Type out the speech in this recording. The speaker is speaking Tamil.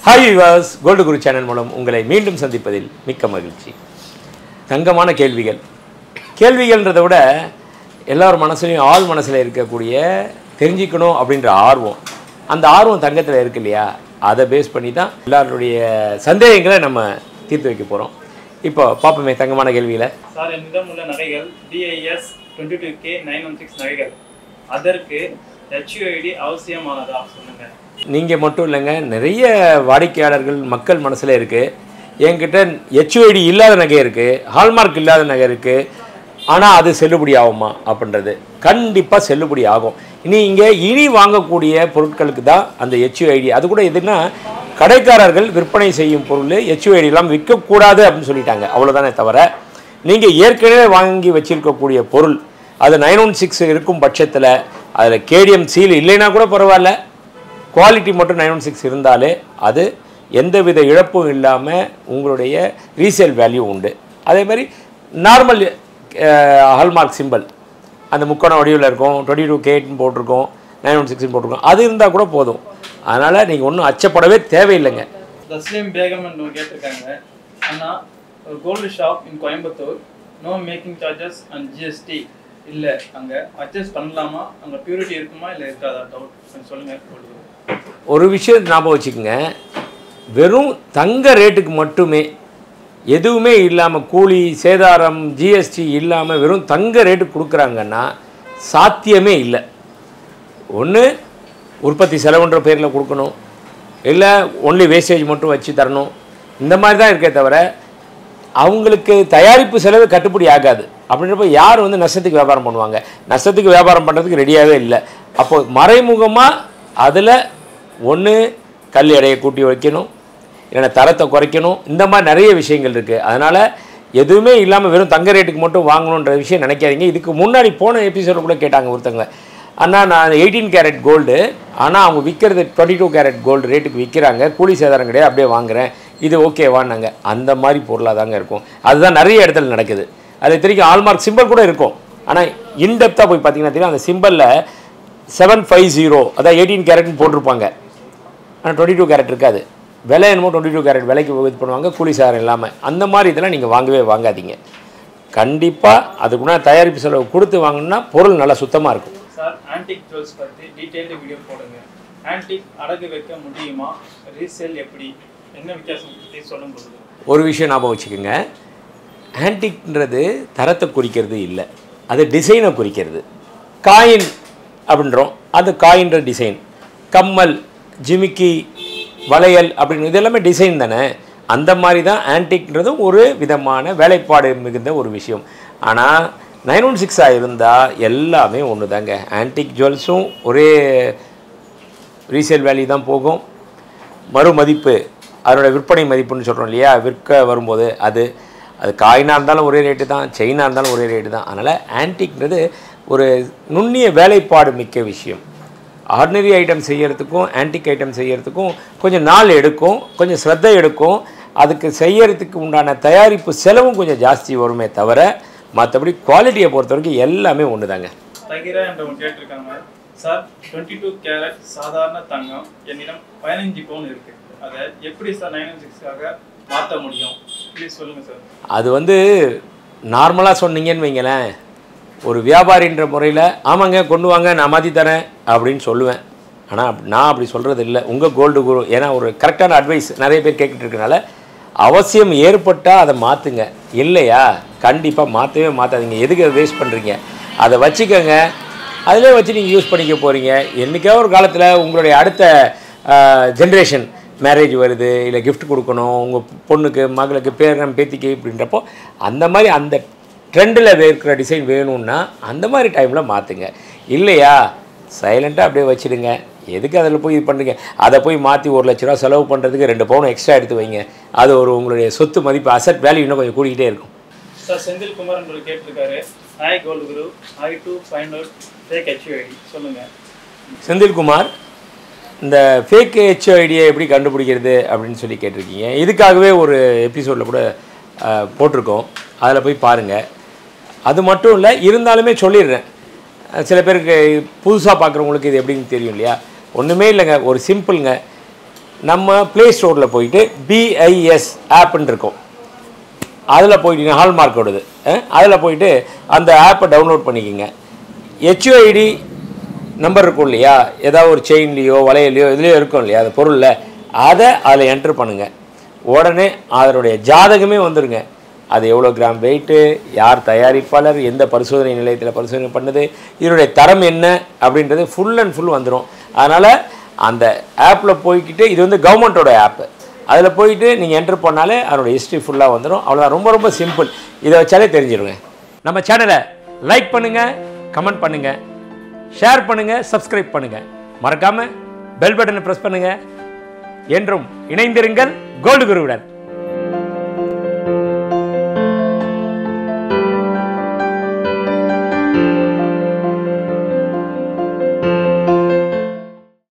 Hi viewers, gold Guru channel மூலம் உங்களை மீண்டும் சந்திப்பதில் மிக்க மகிழ்ச்சி. தங்கமான கேள்விகள்ன்றதை விட எல்லார் மனசுலையும் ஆள் மனசில் இருக்கக்கூடிய தெரிஞ்சிக்கணும் அப்படின்ற ஆர்வம், அந்த ஆர்வம் தங்கத்தில் இருக்கு இல்லையா, அதை பேஸ் பண்ணி தான் எல்லாருடைய சந்தேகங்களை நம்ம தீர்த்து வைக்க போகிறோம். இப்போ பார்ப்போமே தங்கமான கேள்விகளை. சார், என்னிடம் உள்ள நகைகள் DIS 22K 916 நகைகள், அதற்கு HUID அவசியமானதா சொல்லுங்க. நீங்கள் மட்டும் இல்லைங்க, நிறைய வாடிக்கையாளர்கள் மக்கள் மனசில் இருக்குது. என்கிட்ட HUID இல்லாத நகை இருக்குது, ஹால்மார்க் இல்லாத நகை இருக்குது, ஆனால் அது செல்லுபடி ஆகுமா அப்படின்றது கண்டிப்பாக செல்லுபடி ஆகும். இனி வாங்கக்கூடிய பொருட்களுக்கு தான் அந்த HUID. அது கூட எதுனா கடைக்காரர்கள் விற்பனை செய்யும் பொருள் HUID எல்லாம் விற்கக்கூடாது அப்படின்னு சொல்லிட்டாங்க, அவ்வளோதானே தவிர நீங்கள் ஏற்கனவே வாங்கி வச்சுருக்கக்கூடிய பொருள் அது 916 இருக்கும் பட்சத்தில் அதில் KDM சீல் இல்லைன்னா கூட பரவாயில்ல, குவாலிட்டி மட்டும் 916 இருந்தாலே அது எந்தவித இழப்பும் இல்லாமல் உங்களுடைய ரீசேல் வேல்யூ உண்டு. அதே மாதிரி நார்மல் ஹால்மார்க் சிம்பிள் அந்த முக்கோண வடிவில் இருக்கும், 22K போட்டிருக்கோம், 916 போட்டிருக்கோம், அது இருந்தால் கூட போதும். அதனால் நீங்கள் ஒன்றும் அச்சப்படவே தேவையில்லைங்க. தஸ்லீம் பேகம் கேட்டிருக்காங்க, ஆனால் ஒரு gold shop in Coimbatore, no making charges and GST இல்லை, அங்கே பர்ச்சேஸ் பண்ணலாமா, அங்கே பியூரிட்டி இருக்குமா இல்லை இருக்காதா, டவுட் சொல்லுங்கள். ஒரு விஷயம் ஞாபகம் வச்சுக்கோங்க, வெறும் தங்க ரேட்டுக்கு மட்டுமே எதுவுமே இல்லாமல், கூலி சேதாரம் GST இல்லாமல் வெறும் தங்க ரேட்டுக்கு கொடுக்குறாங்கன்னா சாத்தியமே இல்லை. ஒன்று உற்பத்தி செலவுன்ற பேரில் கொடுக்கணும், இல்லை ஒன்லி வேஸ்டேஜ் மட்டும் வச்சு தரணும், இந்த மாதிரி தான் இருக்கே தவிர அவங்களுக்கு தயாரிப்பு செலவு கட்டுப்படி ஆகாது. அப்படின்றப்ப யார் நஷ்டத்துக்கு வியாபாரம் பண்ணுவாங்க? நஷ்டத்துக்கு வியாபாரம் பண்ணுறதுக்கு ரெடியாகவே இல்லை. அப்போது மறைமுகமாக அதில் ஒன்று கல் எடையை கூட்டி வைக்கணும், இல்லைன்னா தரத்தை குறைக்கணும், இந்த மாதிரி நிறைய விஷயங்கள் இருக்குது. அதனால் எதுவுமே இல்லாமல் வெறும் தங்க ரேட்டுக்கு மட்டும் வாங்கணுன்ற விஷயம் நினைக்காதீங்க. இதுக்கு முன்னாடி போன எபிசோடு கூட கேட்டாங்க ஒருத்தங்க, அண்ணா நான் 18 கேரட் கோல்டு, ஆனால் அவங்க விற்கிறது 22 கேரட் கோல்டு ரேட்டுக்கு விற்கிறாங்க, கூலி சேதாரம் கிடையாது, அப்படியே வாங்குகிறேன், இது ஓகேவான்னாங்க. அந்த மாதிரி பொருளாக தாங்க இருக்கும். அதுதான் நிறைய இடத்துல நடக்குது. அது தெரியும், ஹால்மார்க் சிம்பிள் கூட இருக்கும், ஆனால் இன்டெப்த்தாக போய் பார்த்தீங்கன்னா தெரியும், அந்த சிம்பிளில் 750 அதான் 18 கேரட்னு போட்டிருப்பாங்க, ஆனால் 22 கேரட் இருக்காது. விலை என்னமோ 22 கேரட் விலைக்கு இது பண்ணுவாங்க, கூலி சேதாரம் இல்லாமல். அந்த மாதிரி இதெல்லாம் நீங்கள் வாங்கவே வாங்காதீங்க. கண்டிப்பாக அதுக்குன்னா தயாரிப்பு செலவு கொடுத்து வாங்கினா பொருள் நல்லா சுத்தமாக இருக்கும். சார், ஆன்டிக் ஜுவல்ஸ் பற்றி டீட்டெயில்டு வீடியோ போடுங்க. ஆன்டிக் அடகு வைக்க முடியுமா, ரீசேல் எப்படி, என்ன வித்தியாசம் பற்றி சொல்லும்போது ஒரு விஷயம் ஞாபகம் வச்சுக்கோங்க, ஆன்டிக்ன்றது தரத்தை குறிக்கிறது இல்லை, அது டிசைனை குறிக்கிறது. காயின் அப்படின்றோம், அது காயின்ற டிசைன், கம்மல் ஜிமிக்கி வளையல் அப்படின்னு இது எல்லாமே டிசைன் தானே. அந்த மாதிரி தான் ஆன்டிக்ன்றதும் ஒரு விதமான வேலைப்பாடு மிகுந்த ஒரு விஷயம். ஆனால் 916 இருந்தால் எல்லாமே ஒன்று தாங்க. ஆன்டிக் ஜுவல்ஸும் ஒரே ரீசேல் வேல்யூ தான் போகும், மறுமதிப்பு அதனோட விற்பனை மதிப்புன்னு சொல்கிறோம் இல்லையா, விற்க வரும்போது அது காயினாக இருந்தாலும் ஒரே ரேட்டு தான், செயினாக இருந்தாலும் ஒரே ரேட்டு தான். அதனால் ஆன்டிக்ன்றது ஒரு நுண்ணிய வேலைப்பாடு மிக்க விஷயம். ஆர்டினரி ஐட்டம் செய்கிறதுக்கும் ஆன்டிக் ஐட்டம் செய்கிறதுக்கும் கொஞ்சம் நாள் எடுக்கும், கொஞ்சம் ஸ்ரத்தை எடுக்கும். அதுக்கு செய்யறதுக்கு உண்டான தயாரிப்பு செலவும் கொஞ்சம் ஜாஸ்தி வருமே தவிர மற்றபடி குவாலிட்டியை பொறுத்த வரைக்கும் எல்லாமே ஒன்று தாங்க. தகிரா என்றவங்க கேட்டிருக்காங்க, சார் 22 கேரட் சாதாரண தங்கம் என்னிடம் 15 பவுன் இருக்குது, அதை எப்படி சார் 916 மாற்ற முடியும், ப்ளீஸ் சொல்லுங்கள் சார். அது நார்மலாக சொன்னீங்கன்னு வைங்களேன், ஒரு வியாபாரின்ற முறையில் ஆமாங்க கொண்டு வாங்க நான் மாற்றி தரேன் அப்படின்னு சொல்லுவேன். ஆனால் நான் அப்படி சொல்கிறது இல்லை. உங்கள் கோல்டு குரு, ஏன்னா ஒரு கரெக்டான அட்வைஸ் நிறைய பேர் கேட்டுட்டு இருக்கனால அவசியம் ஏற்பட்டால் அதை மாற்றுங்க, இல்லையா கண்டிப்பாக மாற்றவே மாற்றாதீங்க. எதுக்கு அதை வேஸ்ட் பண்ணுறீங்க? அதை வச்சுக்கோங்க, அதிலே வச்சு நீங்கள் யூஸ் பண்ணிக்க போகிறீங்க. என்றைக்கோ ஒரு காலத்தில் உங்களுடைய அடுத்த ஜென்ரேஷன் மேரேஜ் வருது, இல்லை கிஃப்ட் கொடுக்கணும் உங்கள் பொண்ணுக்கு மகளுக்கு பேரன் பேத்திக்கு அப்படின்றப்போ அந்த மாதிரி அந்த ட்ரெண்டில் இருக்கிற டிசைன் வேணும்னா அந்த மாதிரி டைமில் மாற்றுங்க. இல்லையா சைலண்ட்டாக அப்படியே வச்சுடுங்க. எதுக்கு அதில் போய் இது பண்ணுறீங்க? அதை போய் மாற்றி 1 லட்ச ரூபா செலவு பண்ணுறதுக்கு 2 பவுன் எக்ஸ்ட்ரா எடுத்து வைங்க. அது உங்களுடைய சொத்து மதிப்பு அசட் வேல்யூ இன்னும் கொஞ்சம் கூடிக்கிட்டே இருக்கும். சார், செந்தில்குமார் உங்களுக்கு கேட்டிருக்காரு, hi gold Guru, how to find out fake HUID சொல்லுங்கள். செந்தில்குமார், இந்த ஃபேக் HUIDயை எப்படி கண்டுபிடிக்கிறது அப்படின்னு சொல்லி கேட்டிருக்கீங்க. இதுக்காகவே ஒரு எபிசோடில் கூட போட்டிருக்கோம், அதில் போய் பாருங்கள். அது மட்டும் இல்லை, இருந்தாலுமே சொல்லிடுறேன், சில பேருக்கு புதுசாக பார்க்குறவங்களுக்கு இது எப்படின்னு தெரியும் இல்லையா. ஒன்றுமே இல்லைங்க, ஒரு சிம்பிளுங்க. நம்ம ப்ளே ஸ்டோரில் போயிட்டு BIS ஆப்புன்னு இருக்கும், அதில் போயிட்டு ஹால்மார்க்கோடது, அதில் போயிட்டு அந்த ஆப்பை டவுன்லோட் பண்ணிக்கோங்க. HUID நம்பர் இருக்கும் இல்லையா, ஏதாவது ஒரு செயின்லேயோ வளையலையோ இதுலேயோ இருக்கும் இல்லையா அந்த பொருளில், அதை அதில் என்ட்ரு பண்ணுங்கள். உடனே அதனுடைய ஜாதகமே வந்துடுங்க. அது எவ்வளோ கிராம் வெயிட்டு, யார் தயாரிப்பாளர், எந்த பரிசோதனை நிலையத்தில் பரிசோதனை பண்ணுது, இதனுடைய தரம் என்ன அப்படின்றது ஃபுல் அண்ட் ஃபுல் வந்துடும். அதனால் அந்த ஆப்பில் போய்கிட்டு, இது வந்து கவர்மெண்ட்டோட ஆப்பு, அதில் போயிட்டு நீங்கள் என்ட்ரு பண்ணாலே அதனுடைய ஹிஸ்ட்ரி ஃபுல்லாக வந்துடும். அவ்வளோதான், ரொம்ப ரொம்ப சிம்பிள். இதை வச்சாலே தெரிஞ்சிடுங்க. நம்ம சேனலை லைக் பண்ணுங்கள், கமெண்ட் பண்ணுங்கள், ஷேர் பண்ணுங்கள், சப்ஸ்கிரைப் பண்ணுங்கள். மறக்காமல் பெல் பட்டனை ப்ரெஸ் பண்ணுங்கள். என்றும் இணைந்திருங்கள் கோல்டு குருவுடன்.